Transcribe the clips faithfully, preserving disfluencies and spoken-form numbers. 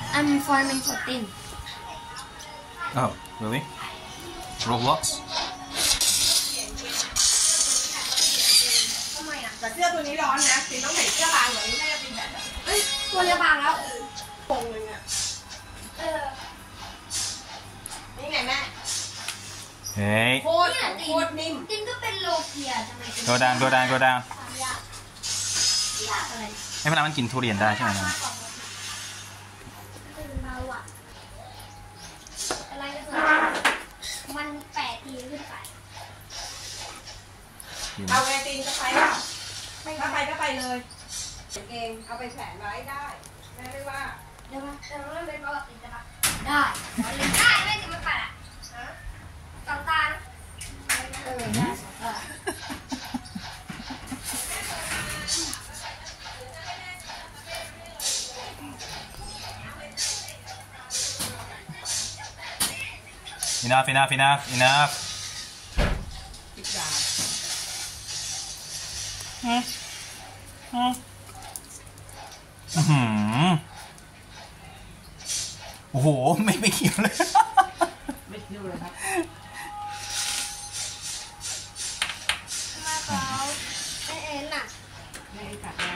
I'm farming for tin. Oh, really? Roblox? ทำไมอ่ะแต่เสื้อตัวนี้ร้อนนะตินต้องใส่เสื้อบางกว่านี้ถ้าจะเป็นแบบเฮ้ยตัวเรียบางแล้วปงเลยเนี่ยเออนี่ไงแม่ Hey. โคตรโคตรนิ่มตินก็เป็นโลเกียทำไมถึง Go down, go down, go down. ยากยากอะไรให้พนักมันกินทุเรียนได้ใช่ไหมครับตื่นมาว่ะอะไรก็คือมันแปดทีขึ้นไปเอาไงตินจะไปเปล่าถ้าไปก็ไปเลยเองเอาไปแขวนไว้ได้แม่ไม่ว่าเดี๋ยวมาเดี๋ยวเราเล่นบอลกับตินจะปะได้ได้ไม่จะมาปัดอ่ะสองตาเออได้สองตา Enough, enough, enough, enough. ติดดาวอืมอืมอื้อหือโอ้โหไม่ไม่เขียวเลยไม่คิ้วเลยครับมาเขาไอเอ็นน่ะแม่ตัดไว้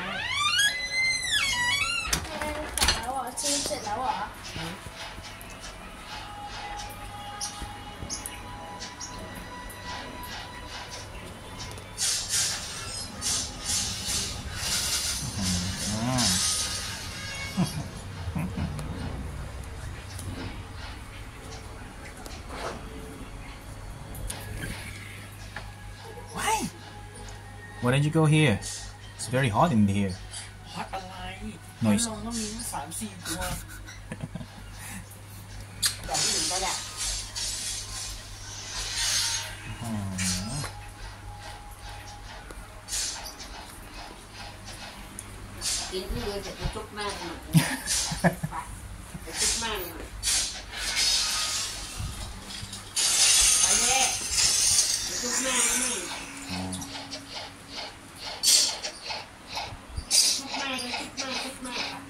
ไอเอ็นตัดแล้วเหรอชิมเสร็จแล้วเหรอ Why? Why did you go here? It's very hot in here. ฮอตอะไร Noise. ลงต้องมีสามสี่ตัวแต่ที่อื่นก็ได้กินที่เลยแต่จะจุกแม่หน่อยไปจุกแม่หน่อยไปเย่ไปจุกแม่หน่อยจุกแม่จุกแม่จุกแม่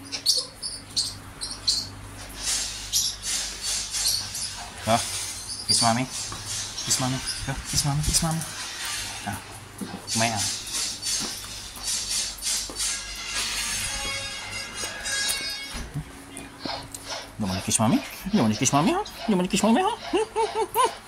Go. Kiss mommy. Kiss mommy. Go. Kiss mommy. Kiss mommy. Ah. ไม่เอา You wanna kiss mommy? You wanna kiss mommy? Huh? You wanna kiss mommy? Huh?